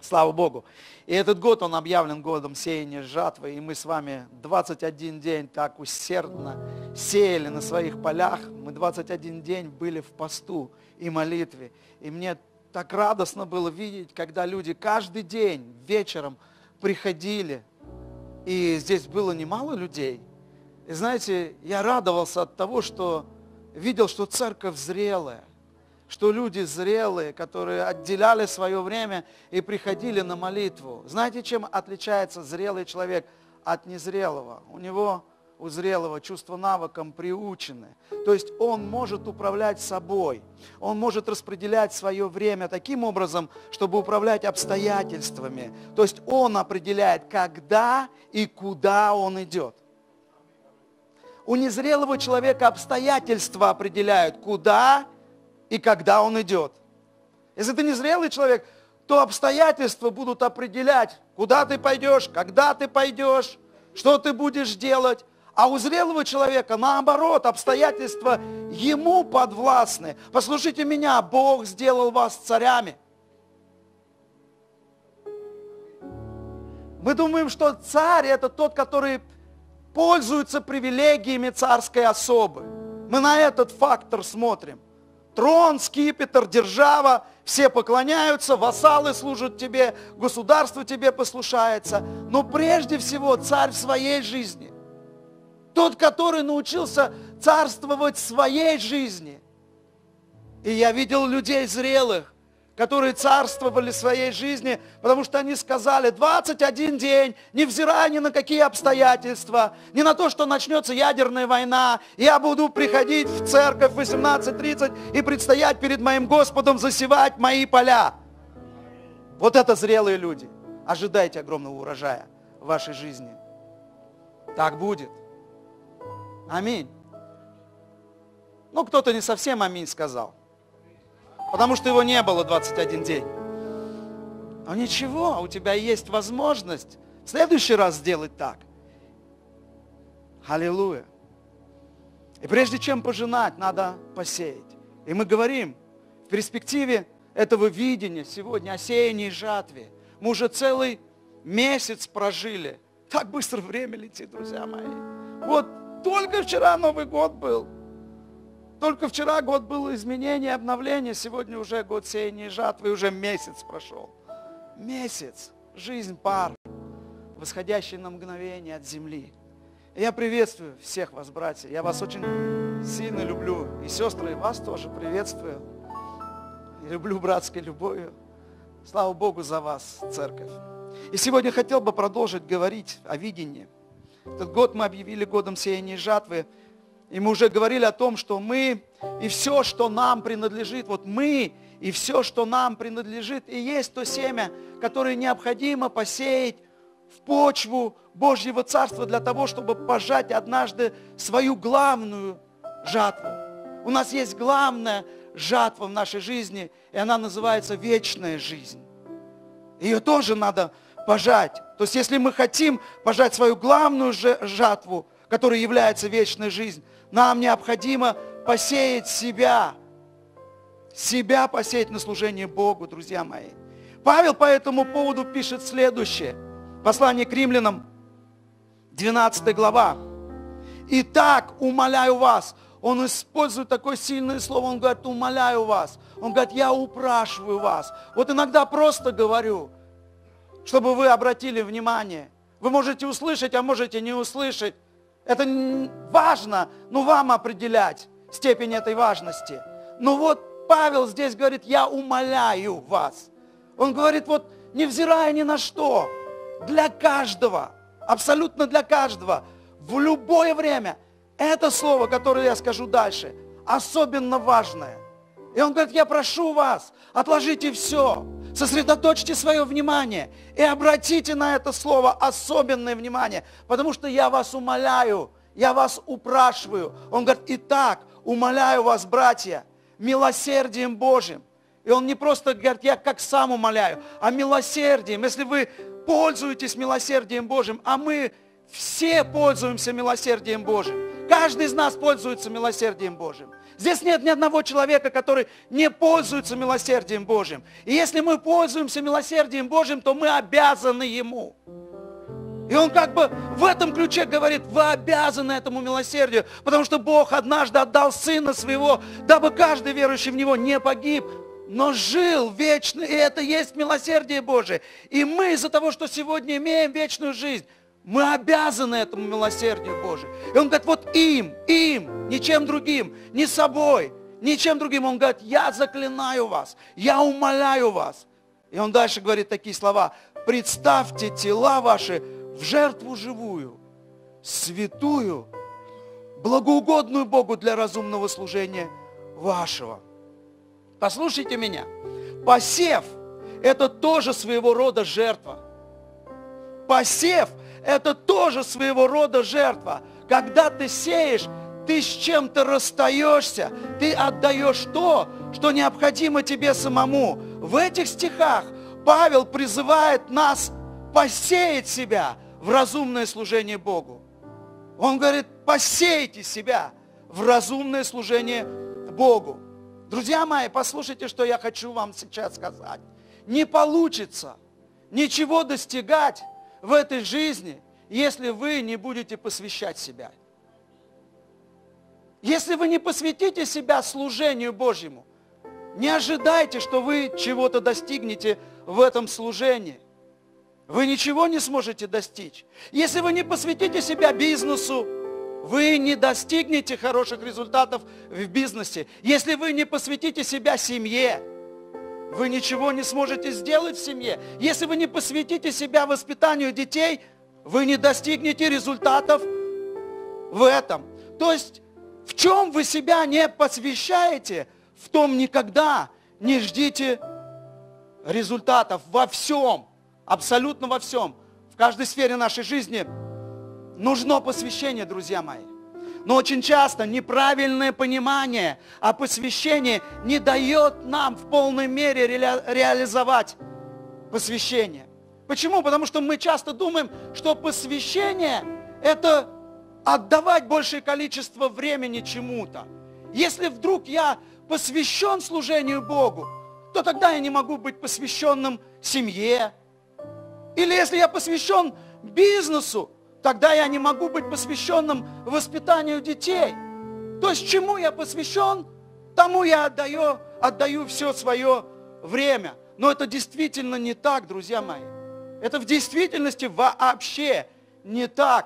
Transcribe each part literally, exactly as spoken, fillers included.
Слава Богу. И этот год, он объявлен годом сеяния жатвы, и мы с вами двадцать один день так усердно сеяли на своих полях. Мы двадцать один день были в посту и молитве. И мне так радостно было видеть, когда люди каждый день вечером приходили, и здесь было немало людей. И знаете, я радовался от того, что видел, что церковь зрелая, что люди зрелые, которые отделяли свое время и приходили на молитву. Знаете, чем отличается зрелый человек от незрелого? У него, у зрелого, чувства навыкам приучены. То есть он может управлять собой, он может распределять свое время таким образом, чтобы управлять обстоятельствами. То есть он определяет, когда и куда он идет. У незрелого человека обстоятельства определяют, куда и когда он идет. Если ты незрелый человек, то обстоятельства будут определять, куда ты пойдешь, когда ты пойдешь, что ты будешь делать. А у зрелого человека, наоборот, обстоятельства ему подвластны. Послушайте меня, Бог сделал вас царями. Мы думаем, что царь – это тот, который пользуется привилегиями царской особы. Мы на этот фактор смотрим. Трон, скипетр, держава, все поклоняются, вассалы служат тебе, государство тебе послушается. Но прежде всего царь в своей жизни. Тот, который научился царствовать в своей жизни. И я видел людей зрелых, которые царствовали в своей жизни, потому что они сказали, двадцать один день, невзирая ни на какие обстоятельства, ни на то, что начнется ядерная война, я буду приходить в церковь в восемнадцать тридцать и предстоять перед моим Господом засевать мои поля. Вот это зрелые люди. Ожидайте огромного урожая в вашей жизни. Так будет. Аминь. Ну, кто-то не совсем аминь сказал. Потому что его не было двадцать один день. Но ничего, у тебя есть возможность в следующий раз сделать так. Аллилуйя. И прежде чем пожинать, надо посеять. И мы говорим в перспективе этого видения сегодня о сеянии и жатве. Мы уже целый месяц прожили. Так быстро время летит, друзья мои. Вот только вчера Новый год был. Только вчера год был изменения, обновления, сегодня уже год сеяния и жатвы, и уже месяц прошел. Месяц, жизнь пар, восходящий на мгновение от земли. И я приветствую всех вас, братья, я вас очень сильно люблю. И сестры, и вас тоже приветствую. И люблю братской любовью. Слава Богу за вас, церковь. И сегодня хотел бы продолжить говорить о видении. Этот год мы объявили годом сеяния и жатвы. И мы уже говорили о том, что мы и все, что нам принадлежит, вот мы и все, что нам принадлежит, и есть то семя, которое необходимо посеять в почву Божьего Царства для того, чтобы пожать однажды свою главную жатву. У нас есть главная жатва в нашей жизни, и она называется вечная жизнь. Ее тоже надо пожать. То есть, если мы хотим пожать свою главную жатву, которая является вечной жизнью, нам необходимо посеять себя, себя посеять на служение Богу, друзья мои. Павел по этому поводу пишет следующее. Послание к римлянам, двенадцатая глава. «Итак, умоляю вас». Он использует такое сильное слово, он говорит, умоляю вас. Он говорит, я упрашиваю вас. Вот иногда просто говорю, чтобы вы обратили внимание. Вы можете услышать, а можете не услышать. Это важно, но вам определять степень этой важности. Но вот Павел здесь говорит, я умоляю вас. Он говорит, вот невзирая ни на что, для каждого, абсолютно для каждого, в любое время, это слово, которое я скажу дальше, особенно важное. И он говорит, я прошу вас, отложите все, сосредоточьте свое внимание и обратите на это слово особенное внимание, потому что я вас умоляю, я вас упрашиваю. Он говорит, итак, умоляю вас, братья, милосердием Божьим. И он не просто говорит, я как сам умоляю, а милосердием. Если вы пользуетесь милосердием Божьим, а мы все пользуемся милосердием Божьим. Каждый из нас пользуется милосердием Божьим. Здесь нет ни одного человека, который не пользуется милосердием Божьим. И если мы пользуемся милосердием Божьим, то мы обязаны Ему. И он как бы в этом ключе говорит: вы обязаны этому милосердию, потому что Бог однажды отдал Сына Своего, дабы каждый верующий в Него не погиб, но жил вечно. И это есть милосердие Божие. И мы из-за того, что сегодня имеем вечную жизнь, мы обязаны этому милосердию Божию. И он говорит: вот им, им, ничем другим, не собой, ничем другим. Он говорит: я заклинаю вас, я умоляю вас. И он дальше говорит такие слова: представьте тела ваши в жертву живую, святую, благоугодную Богу для разумного служения вашего. Послушайте меня. Посев – это тоже своего рода жертва. Посев – это тоже своего рода жертва. Когда ты сеешь, ты с чем-то расстаешься, ты отдаешь то, что необходимо тебе самому. В этих стихах Павел призывает нас посеять себя в разумное служение Богу. Он говорит: посейте себя в разумное служение Богу. Друзья мои, послушайте, что я хочу вам сейчас сказать. Не получится ничего достигать в этой жизни, если вы не будете посвящать себя. Если вы не посвятите себя служению Божьему, не ожидайте, что вы чего-то достигнете в этом служении. Вы ничего не сможете достичь. Если вы не посвятите себя бизнесу, вы не достигнете хороших результатов в бизнесе. Если вы не посвятите себя семье, вы ничего не сможете сделать в семье. Если вы не посвятите себя воспитанию детей, вы не достигнете результатов в этом. То есть, в чем вы себя не посвящаете, в том никогда не ждите результатов во всем. Абсолютно во всем. В каждой сфере нашей жизни нужно посвящение, друзья мои. Но очень часто неправильное понимание о посвящении не дает нам в полной мере ре- реализовать посвящение. Почему? Потому что мы часто думаем, что посвящение – это отдавать большее количество времени чему-то. Если вдруг я посвящен служению Богу, то тогда я не могу быть посвященным семье. Или если я посвящен бизнесу, тогда я не могу быть посвященным воспитанию детей. То есть чему я посвящен, тому я отдаю, отдаю все свое время. Но это действительно не так, друзья мои. Это в действительности вообще не так.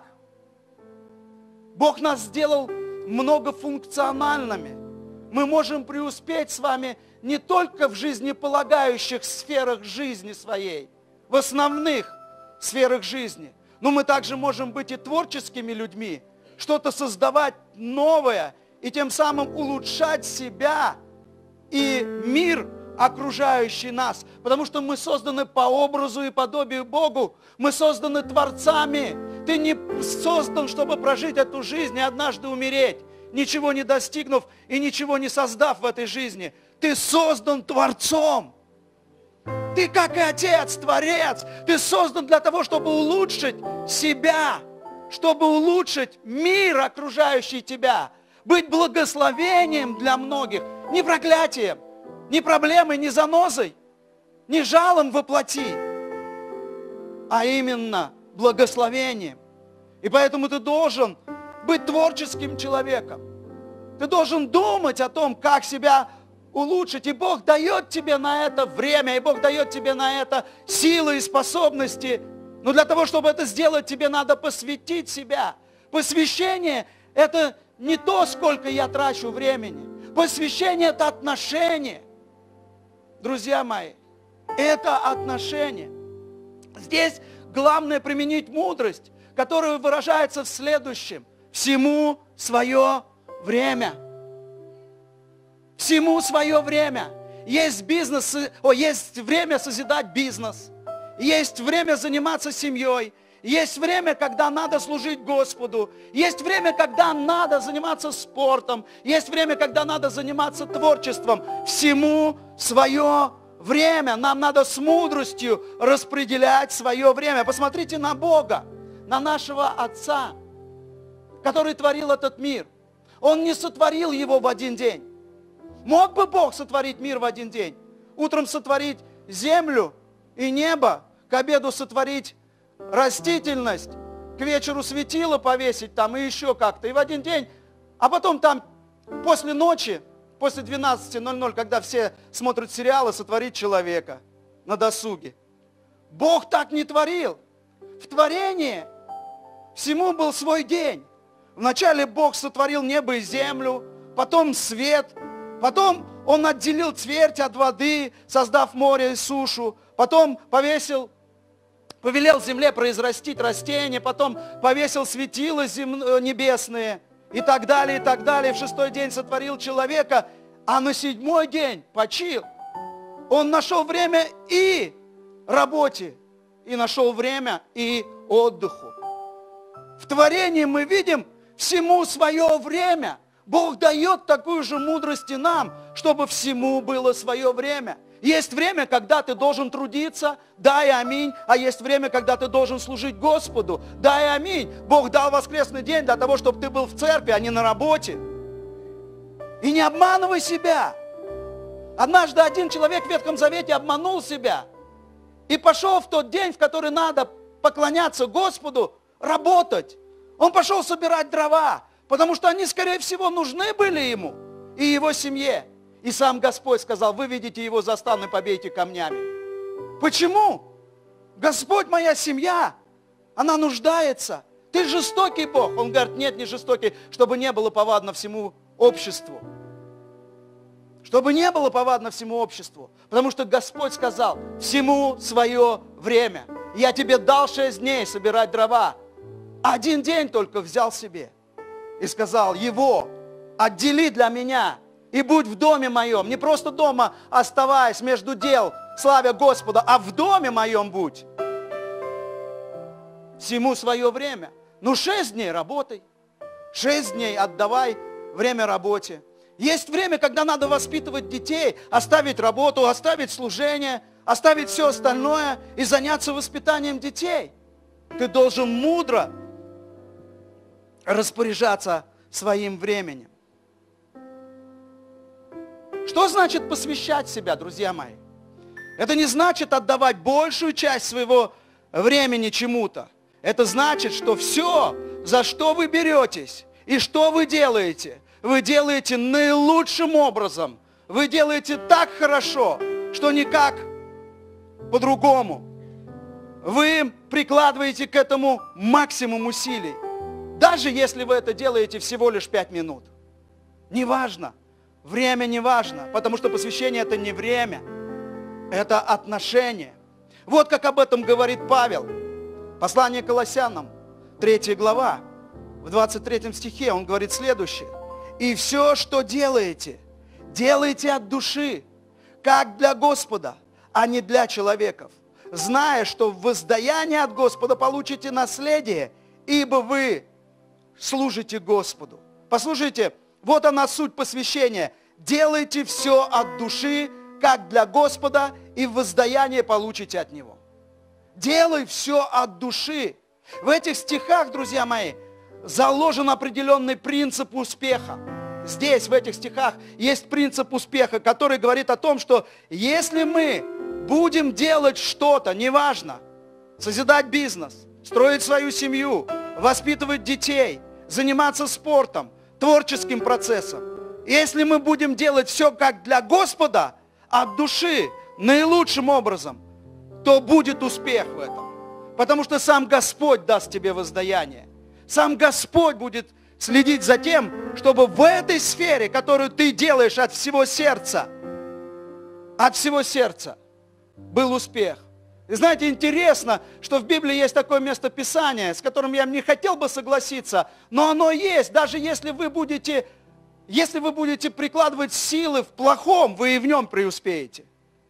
Бог нас сделал многофункциональными. Мы можем преуспеть с вами не только в жизнеполагающих сферах жизни своей, в основных сферах жизни, но мы также можем быть и творческими людьми, что-то создавать новое и тем самым улучшать себя и мир, окружающий нас. Потому что мы созданы по образу и подобию Богу. Мы созданы творцами. Ты не создан, чтобы прожить эту жизнь и однажды умереть, ничего не достигнув и ничего не создав в этой жизни. Ты создан Творцом. Ты, как и Отец, Творец. Ты создан для того, чтобы улучшить себя, чтобы улучшить мир, окружающий тебя, быть благословением для многих, не проклятием, не проблемой, не занозой, не жалом во плоти, а именно благословением. И поэтому ты должен быть творческим человеком. Ты должен думать о том, как себя улучшить. И Бог дает тебе на это время, и Бог дает тебе на это силы и способности. Но для того, чтобы это сделать, тебе надо посвятить себя. Посвящение – это не то, сколько я трачу времени. Посвящение – это отношение. Друзья мои, это отношение. Здесь главное применить мудрость, которая выражается в следующем. Всему свое время. Всему свое время. Есть бизнес, о, есть время созидать бизнес. Есть время заниматься семьей. Есть время, когда надо служить Господу. Есть время, когда надо заниматься спортом. Есть время, когда надо заниматься творчеством. Всему свое время. Нам надо с мудростью распределять свое время. Посмотрите на Бога, на нашего Отца, который творил этот мир. Он не сотворил его в один день. Мог бы Бог сотворить мир в один день? Утром сотворить землю и небо, к обеду сотворить растительность, к вечеру светило повесить там и еще как-то, и в один день, а потом там после ночи, после двенадцати ноль-ноль, когда все смотрят сериалы, сотворить человека на досуге. Бог так не творил. В творении всему был свой день. Вначале Бог сотворил небо и землю, потом свет, потом Он отделил твердь от воды, создав море и сушу, потом повесил, повелел земле произрастить растения, потом повесил светила зем... небесные и так далее, и так далее. В шестой день сотворил человека, а на седьмой день почил. Он нашел время и работе, и нашел время и отдыху. В творении мы видим всему свое время. Бог дает такую же мудрость и нам, чтобы всему было свое время. Есть время, когда ты должен трудиться, да и аминь. А есть время, когда ты должен служить Господу, да и аминь. Бог дал воскресный день для того, чтобы ты был в церкви, а не на работе. И не обманывай себя. Однажды один человек в Ветхом Завете обманул себя и пошел в тот день, в который надо поклоняться Господу, работать. Он пошел собирать дрова, потому что они, скорее всего, нужны были ему и его семье. И сам Господь сказал: выведите его за стан и побейте камнями. Почему? Господь, моя семья, она нуждается. Ты жестокий Бог. Он говорит: нет, не жестокий, чтобы не было повадно всему обществу. Чтобы не было повадно всему обществу. Потому что Господь сказал: всему свое время. Я тебе дал шесть дней собирать дрова. Один день только взял себе. И сказал: его отдели для меня и будь в доме моем. Не просто дома оставаясь между дел, славя Господа, а в доме моем будь. Всему свое время. Ну, шесть дней работай. Шесть дней отдавай время работе. Есть время, когда надо воспитывать детей, оставить работу, оставить служение, оставить все остальное и заняться воспитанием детей. Ты должен мудро распоряжаться своим временем. Что значит посвящать себя, друзья мои? Это не значит отдавать большую часть своего времени чему-то. Это значит, что все, за что вы беретесь и что вы делаете, вы делаете наилучшим образом. Вы делаете так хорошо, что никак по-другому. Вы прикладываете к этому максимум усилий. Даже если вы это делаете всего лишь пять минут. Неважно. Время не важно, потому что посвящение это не время. Это отношение. Вот как об этом говорит Павел. Послание к Колоссянам, третья глава, в двадцать третьем стихе он говорит следующее. И все, что делаете, делайте от души, как для Господа, а не для человеков, зная, что в воздаянии от Господа получите наследие, ибо вы служите Господу. Послушайте, вот она суть посвящения. Делайте все от души, как для Господа, и в воздаяние получите от Него. Делай все от души. В этих стихах, друзья мои, заложен определенный принцип успеха. Здесь, в этих стихах, есть принцип успеха, который говорит о том, что если мы будем делать что-то, неважно, созидать бизнес, строить свою семью, воспитывать детей, заниматься спортом, творческим процессом, если мы будем делать все как для Господа, от души, наилучшим образом, то будет успех в этом. Потому что сам Господь даст тебе воздаяние. Сам Господь будет следить за тем, чтобы в этой сфере, которую ты делаешь от всего сердца, от всего сердца, был успех. И знаете, интересно, что в Библии есть такое местописание, с которым я не хотел бы согласиться, но оно есть. Даже если вы будете, если вы будете прикладывать силы в плохом, вы и в нем преуспеете.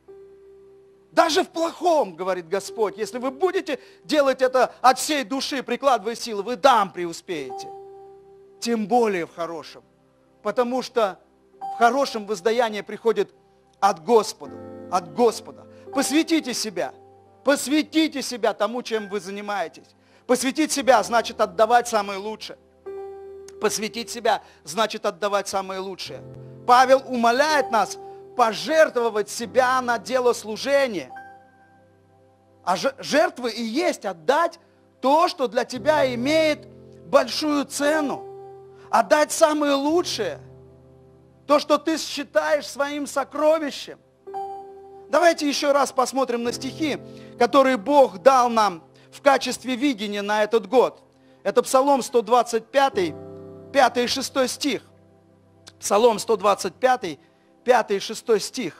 Даже в плохом, говорит Господь, если вы будете делать это от всей души, прикладывая силы, вы там преуспеете. Тем более в хорошем. Потому что в хорошем воздаяние приходит от Господа. От Господа. Посвятите себя. Посвятите себя тому, чем вы занимаетесь. Посвятить себя значит отдавать самое лучшее. Посвятить себя значит отдавать самое лучшее. Павел умоляет нас пожертвовать себя на дело служения. А жертвы и есть отдать то, что для тебя имеет большую цену. Отдать самое лучшее. То, что ты считаешь своим сокровищем. Давайте еще раз посмотрим на стихи, которые Бог дал нам в качестве видения на этот год. Это Псалом сто двадцать пять, пятый и шестой стих. Псалом сто двадцать пять, пятый и шестой стих.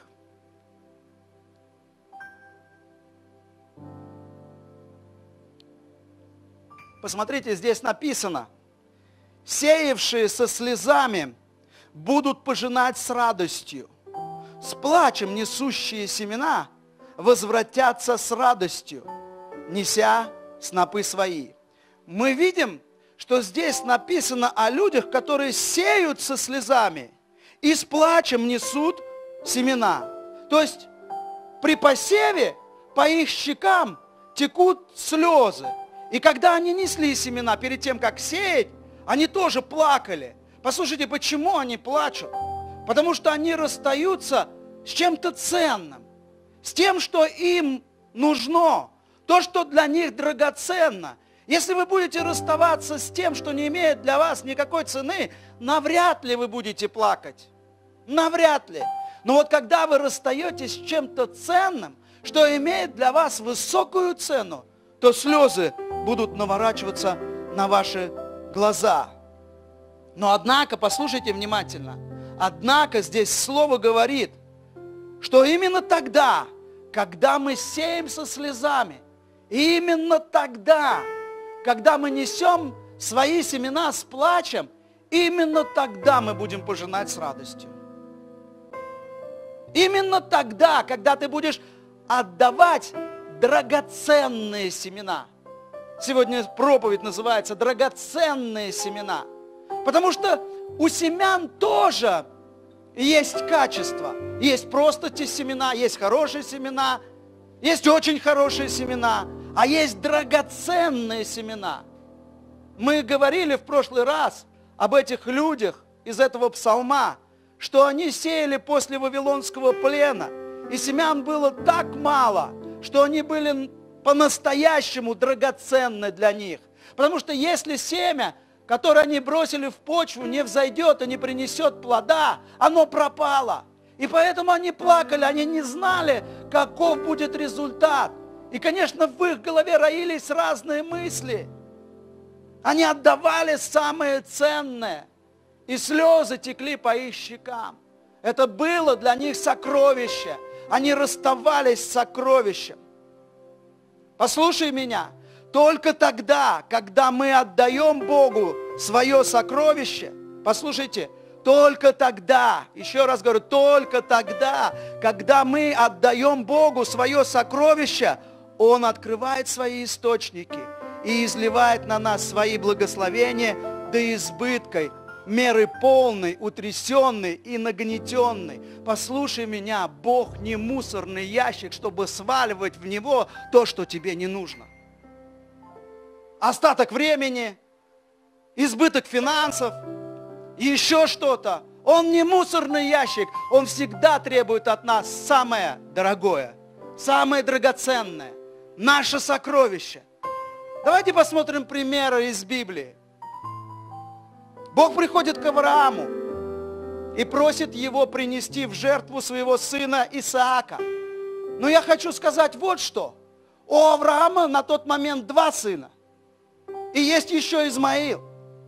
Посмотрите, здесь написано: «Сеявшие со слезами будут пожинать с радостью, с плачем несущие семена возвратятся с радостью, неся снопы свои». Мы видим, что здесь написано о людях, которые сеют со слезами и с плачем несут семена. То есть при посеве по их щекам текут слезы. И когда они несли семена перед тем, как сеять, они тоже плакали. Послушайте, почему они плачут? Потому что они расстаются с чем-то ценным, с тем, что им нужно, то, что для них драгоценно. Если вы будете расставаться с тем, что не имеет для вас никакой цены, навряд ли вы будете плакать. Навряд ли. Но вот когда вы расстаетесь с чем-то ценным, что имеет для вас высокую цену, то слезы будут наворачиваться на ваши глаза. Но однако, послушайте внимательно, однако здесь слово говорит, что именно тогда, когда мы сеем со слезами, именно тогда, когда мы несем свои семена с плачем, именно тогда мы будем пожинать с радостью. Именно тогда, когда ты будешь отдавать драгоценные семена. Сегодня проповедь называется «Драгоценные семена». Потому что у семян тоже есть качество. Есть просто те семена, есть хорошие семена, есть очень хорошие семена, а есть драгоценные семена. Мы говорили в прошлый раз об этих людях из этого псалма, что они сеяли после Вавилонского плена, и семян было так мало, что они были по-настоящему драгоценны для них. Потому что если семя, которое они бросили в почву, не взойдет и не принесет плода, оно пропало. И поэтому они плакали, они не знали, каков будет результат. И, конечно, в их голове роились разные мысли. Они отдавали самое ценное, и слезы текли по их щекам. Это было для них сокровище. Они расставались с сокровищем. Послушай меня, только тогда, когда мы отдаем Богу свое сокровище, послушайте, только тогда, еще раз говорю, только тогда, когда мы отдаем Богу свое сокровище, Он открывает свои источники и изливает на нас свои благословения до избытка, меры полной, утрясенной и нагнетенной. Послушай меня, Бог не мусорный ящик, чтобы сваливать в Него то, что тебе не нужно. Остаток времени, избыток финансов, еще что-то. Он не мусорный ящик, Он всегда требует от нас самое дорогое, самое драгоценное, наше сокровище. Давайте посмотрим примеры из Библии. Бог приходит к Аврааму и просит его принести в жертву своего сына Исаака. Но я хочу сказать вот что. У Авраама на тот момент два сына. И есть еще Измаил.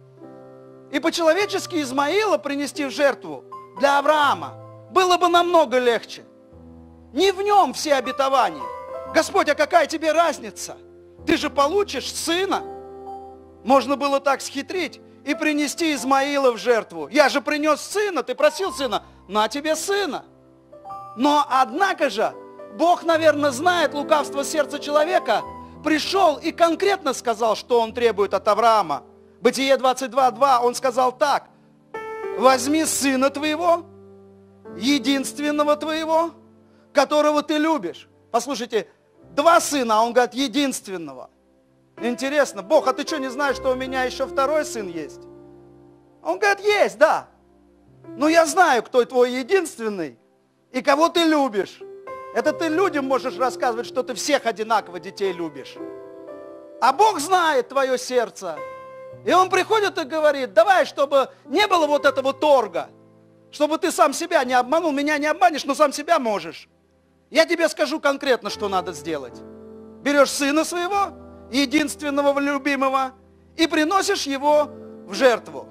И по-человечески Измаила принести в жертву для Авраама было бы намного легче. Не в нем все обетования. Господь, а какая тебе разница? Ты же получишь сына. Можно было так схитрить и принести Измаила в жертву. Я же принес сына, ты просил сына, на тебе сына. Но однако же, Бог, наверное, знает лукавство сердца человека, пришел и конкретно сказал, что Он требует от Авраама. Бытие двадцать два два, Он сказал так: возьми сына твоего, единственного твоего, которого ты любишь. Послушайте, два сына, а Он говорит единственного. Интересно, Бог, а ты что, не знаешь, что у меня еще второй сын есть? Он говорит, есть, да. Но я знаю, кто твой единственный и кого ты любишь. Это ты людям можешь рассказывать, что ты всех одинаково детей любишь. А Бог знает твое сердце. И Он приходит и говорит, давай, чтобы не было вот этого торга, чтобы ты сам себя не обманул, меня не обманешь, но сам себя можешь. Я тебе скажу конкретно, что надо сделать. Берешь сына своего, единственного любимого, и приносишь его в жертву.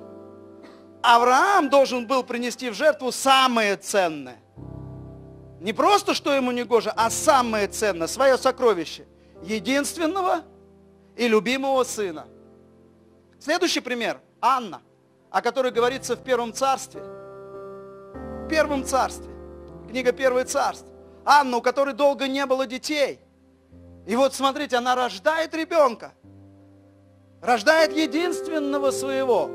Авраам должен был принести в жертву самое ценное. Не просто, что ему не гоже, а самое ценное, свое сокровище. Единственного и любимого сына. Следующий пример. Анна, о которой говорится в Первом царстве. В Первом царстве. Книга Первое царство. Анна, у которой долго не было детей. И вот смотрите, она рождает ребенка. Рождает единственного своего.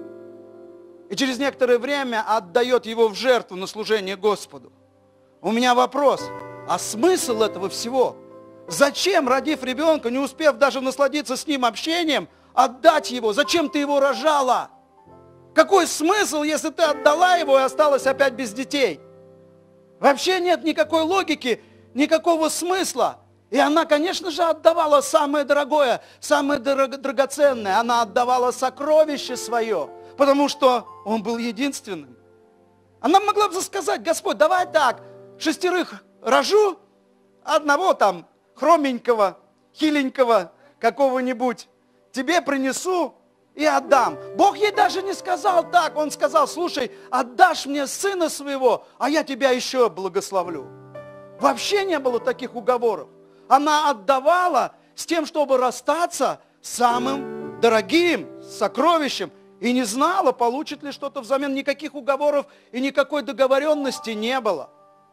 И через некоторое время отдает его в жертву на служение Господу. У меня вопрос, а смысл этого всего? Зачем, родив ребенка, не успев даже насладиться с ним общением, отдать его? Зачем ты его рожала? Какой смысл, если ты отдала его и осталась опять без детей? Вообще нет никакой логики, никакого смысла. И она, конечно же, отдавала самое дорогое, самое драгоценное. Она отдавала сокровище свое, потому что он был единственным. Она могла бы сказать, Господь, давай так, шестерых рожу, одного там хроменького, хиленького какого-нибудь тебе принесу и отдам. Бог ей даже не сказал так, Он сказал, слушай, отдашь мне сына своего, а я тебя еще благословлю. Вообще не было таких уговоров. Она отдавала с тем, чтобы расстаться с самым дорогим сокровищем. И не знала, получит ли что-то взамен. Никаких уговоров и никакой договоренности не было.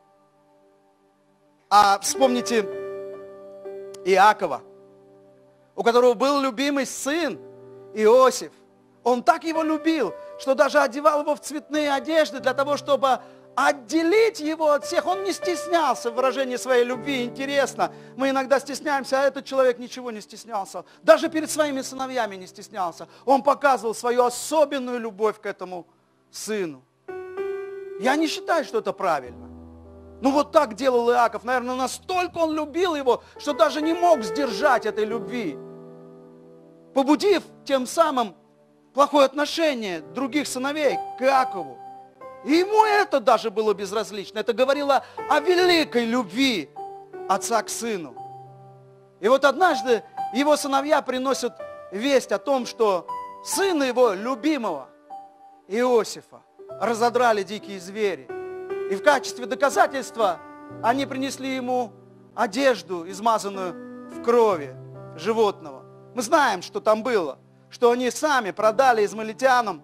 А вспомните Иакова, у которого был любимый сын Иосиф. Он так его любил, что даже одевал его в цветные одежды для того, чтобы отделить его от всех. Он не стеснялся в выражении своей любви. Интересно, мы иногда стесняемся, а этот человек ничего не стеснялся. Даже перед своими сыновьями не стеснялся. Он показывал свою особенную любовь к этому сыну. Я не считаю, что это правильно. Ну вот так делал Иаков. Наверное, настолько он любил его, что даже не мог сдержать этой любви, побудив тем самым плохое отношение других сыновей к Иакову. И ему это даже было безразлично. Это говорило о великой любви отца к сыну. И вот однажды его сыновья приносят весть о том, что сына его любимого, Иосифа, разодрали дикие звери. И в качестве доказательства они принесли ему одежду, измазанную в крови животного. Мы знаем, что там было, что они сами продали измаильтянам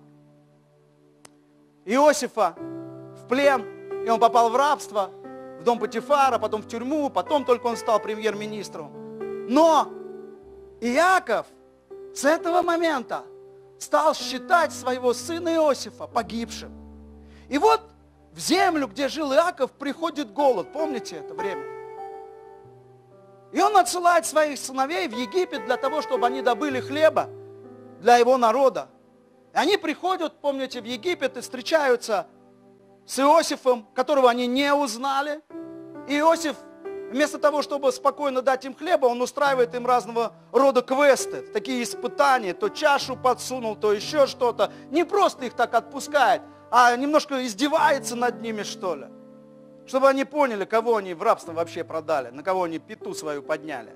Иосифа в плен, и он попал в рабство, в дом Потифара, потом в тюрьму, потом только он стал премьер-министром. Но Иаков с этого момента стал считать своего сына Иосифа погибшим. И вот в землю, где жил Иаков, приходит голод. Помните это время? И он отсылает своих сыновей в Египет для того, чтобы они добыли хлеба для его народа. И они приходят, помните, в Египет и встречаются с Иосифом, которого они не узнали. И Иосиф, вместо того, чтобы спокойно дать им хлеба, он устраивает им разного рода квесты, такие испытания. То чашу подсунул, то еще что-то. Не просто их так отпускает, а немножко издевается над ними, что ли. Чтобы они поняли, кого они в рабство вообще продали, на кого они пяту свою подняли.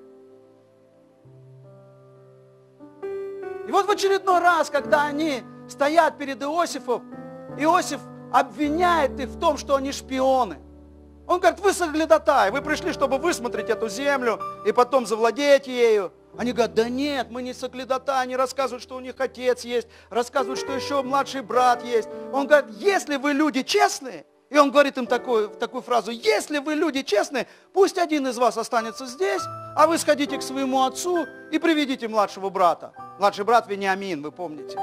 И вот в очередной раз, когда они стоят перед Иосифом, Иосиф обвиняет их в том, что они шпионы. Он говорит, вы соглядатаи, вы пришли, чтобы высмотреть эту землю и потом завладеть ею. Они говорят, да нет, мы не соглядатаи, они рассказывают, что у них отец есть, рассказывают, что еще младший брат есть. Он говорит, если вы люди честные, и он говорит им такую, такую фразу, если вы люди честные, пусть один из вас останется здесь, а вы сходите к своему отцу и приведите младшего брата. Младший брат Вениамин, вы помните.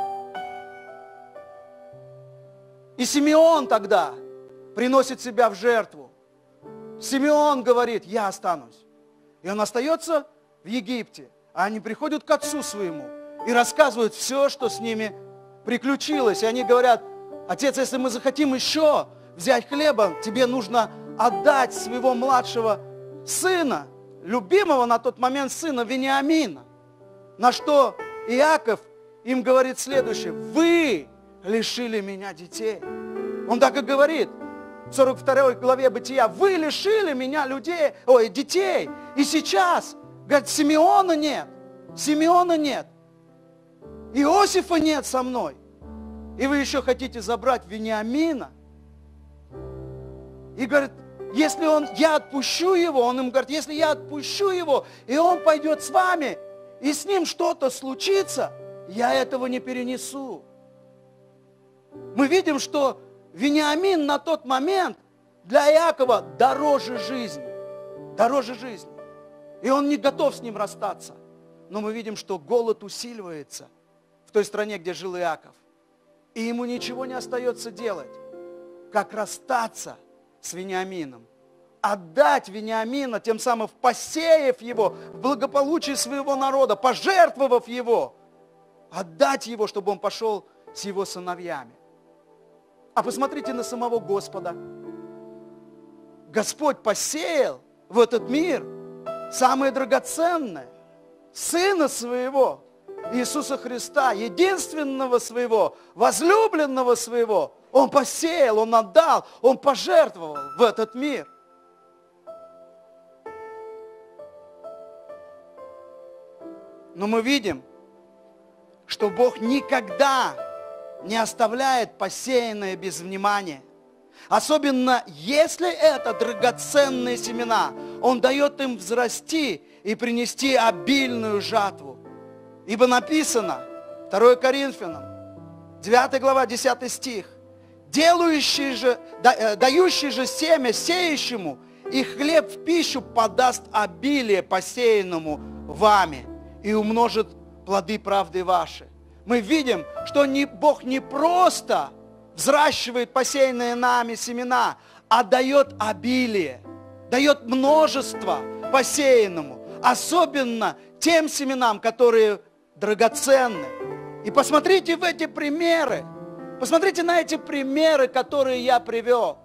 И Симеон тогда приносит себя в жертву. Симеон говорит, я останусь. И он остается в Египте, а они приходят к отцу своему и рассказывают все, что с ними приключилось, и они говорят: отец, если мы захотим еще взять хлеба, тебе нужно отдать своего младшего сына, любимого на тот момент сына Вениамина. На что Иаков им говорит следующее: вы лишили меня детей. Он так и говорит в сорок второй главе Бытия: вы лишили меня людей, ой, детей. И сейчас, говорит, Симеона нет, Симеона нет, Иосифа нет со мной. И вы еще хотите забрать Вениамина. И говорит, если он, я отпущу его, он им говорит, если я отпущу его, и он пойдет с вами, и с ним что-то случится, я этого не перенесу. Мы видим, что Вениамин на тот момент для Иакова дороже жизни. Дороже жизни. И он не готов с ним расстаться. Но мы видим, что голод усиливается в той стране, где жил Иаков. И ему ничего не остается делать, как расстаться с Вениамином. Отдать Вениамина, тем самым посеяв его в благополучие своего народа, пожертвовав его. Отдать его, чтобы он пошел с его сыновьями. А посмотрите на самого Господа. Господь посеял в этот мир самое драгоценное, Сына Своего, Иисуса Христа, единственного Своего, возлюбленного Своего. Он посеял, Он отдал, Он пожертвовал в этот мир. Но мы видим, что Бог никогда не оставляет посеянное без внимания. Особенно, если это драгоценные семена, Он дает им взрасти и принести обильную жатву. Ибо написано, второе Коринфянам, девятая глава, десятый стих, «Делающий же, да, дающий же семя сеющему, и хлеб в пищу подаст обилие посеянному вами, и умножит плоды правды ваши». Мы видим, что не, Бог не просто взращивает посеянные нами семена, а дает обилие, дает множество посеянному, особенно тем семенам, которые драгоценны. И посмотрите в эти примеры, посмотрите на эти примеры, которые я привел.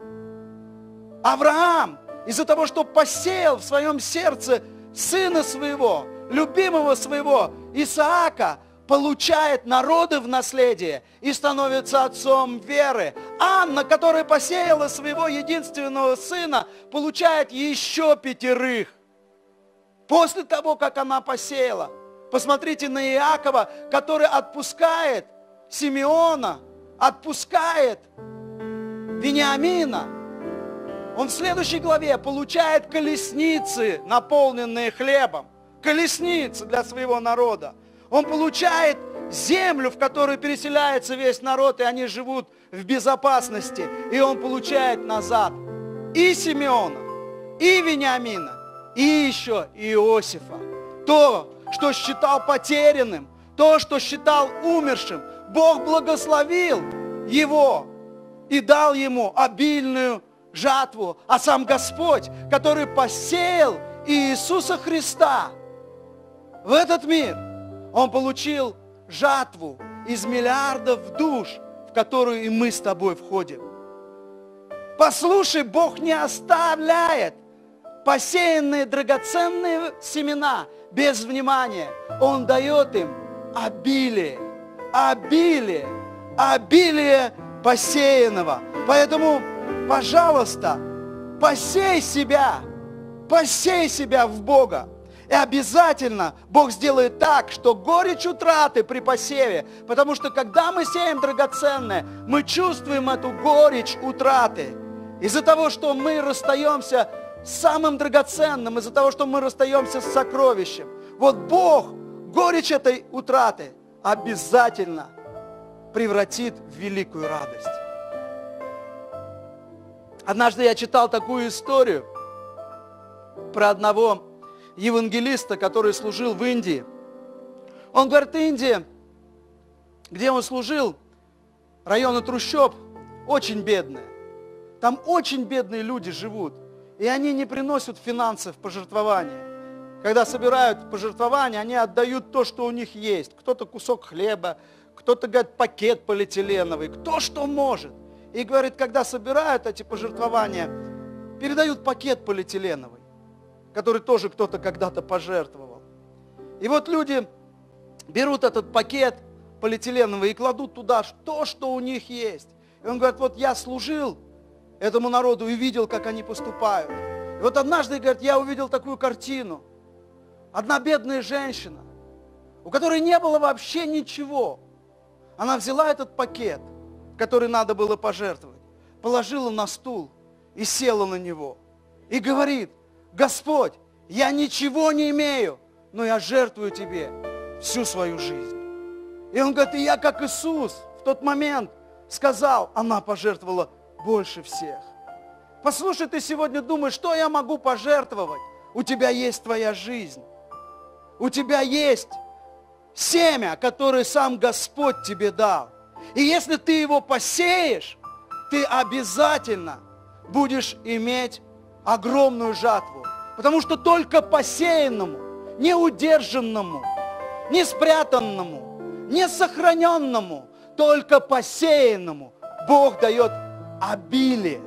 Авраам, из-за того, что посеял в своем сердце сына своего, любимого своего, Исаака, получает народы в наследие и становится отцом веры. Анна, которая посеяла своего единственного сына, получает еще пятерых. После того, как она посеяла. Посмотрите на Иакова, который отпускает Симеона, отпускает Вениамина. Он в следующей главе получает колесницы, наполненные хлебом. Колесницы для своего народа. Он получает землю, в которую переселяется весь народ, и они живут в безопасности. И он получает назад и Симеона, и Вениамина, и еще Иосифа. То, что считал потерянным, то, что считал умершим, Бог благословил его и дал ему обильную жатву. А сам Господь, который посеял Иисуса Христа в этот мир, Он получил жатву из миллиардов душ, в которую и мы с тобой входим. Послушай, Бог не оставляет посеянные драгоценные семена без внимания. Он дает им обилие, обилие, обилие посеянного. Поэтому, пожалуйста, посей себя, посей себя в Бога. И обязательно Бог сделает так, что горечь утраты при посеве, потому что когда мы сеем драгоценное, мы чувствуем эту горечь утраты. Из-за того, что мы расстаемся с самым драгоценным, из-за того, что мы расстаемся с сокровищем. Вот Бог горечь этой утраты обязательно превратит в великую радость. Однажды я читал такую историю про одного евангелиста, который служил в Индии. Он говорит, Индия, где он служил, районы трущоб, очень бедные. Там очень бедные люди живут, и они не приносят финансов пожертвования. Когда собирают пожертвования, они отдают то, что у них есть. Кто-то кусок хлеба, кто-то говорит пакет полиэтиленовый, кто что может. И говорит, когда собирают эти пожертвования, передают пакет полиэтиленовый, который тоже кто-то когда-то пожертвовал. И вот люди берут этот пакет полиэтиленовый и кладут туда то, что у них есть. И он говорит, вот я служил этому народу и видел, как они поступают. И вот однажды, говорит, я увидел такую картину. Одна бедная женщина, у которой не было вообще ничего. Она взяла этот пакет, который надо было пожертвовать, положила на стул и села на него. И говорит, Господь, я ничего не имею, но я жертвую Тебе всю свою жизнь. И он говорит, и я как Иисус в тот момент сказал, она пожертвовала больше всех. Послушай, ты сегодня думаешь, что я могу пожертвовать? У тебя есть твоя жизнь. У тебя есть семя, которое сам Господь тебе дал. И если ты его посеешь, ты обязательно будешь иметь огромную жатву. Потому что только посеянному, не удержанному, не спрятанному, не сохраненному, только посеянному Бог дает обилие.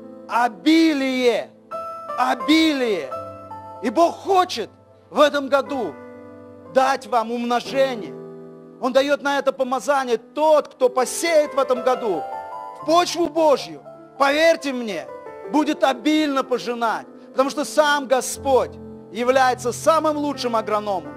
Обилие. Обилие. И Бог хочет в этом году дать вам умножение. Он дает на это помазание. Тот, кто посеет в этом году в почву Божью, поверьте мне, будет обильно пожинать. Потому что сам Господь является самым лучшим агрономом.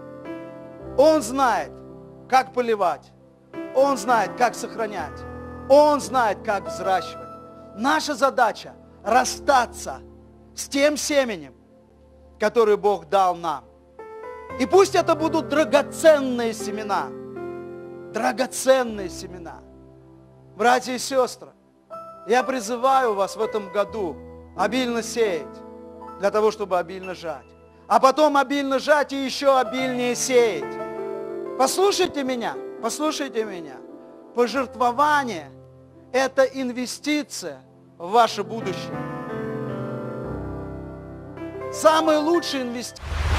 Он знает, как поливать. Он знает, как сохранять. Он знает, как взращивать. Наша задача – расстаться с тем семенем, которое Бог дал нам. И пусть это будут драгоценные семена. Драгоценные семена. Братья и сестры, я призываю вас в этом году обильно сеять, для того, чтобы обильно жать. А потом обильно жать и еще обильнее сеять. Послушайте меня, послушайте меня. Пожертвование – это инвестиция в ваше будущее. Самые лучшие инвестиции.